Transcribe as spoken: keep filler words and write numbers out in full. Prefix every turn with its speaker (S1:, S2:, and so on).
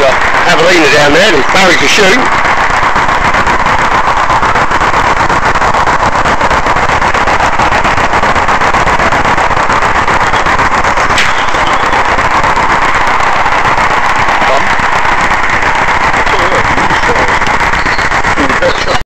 S1: got Avelina down there, there's Barry to shoot.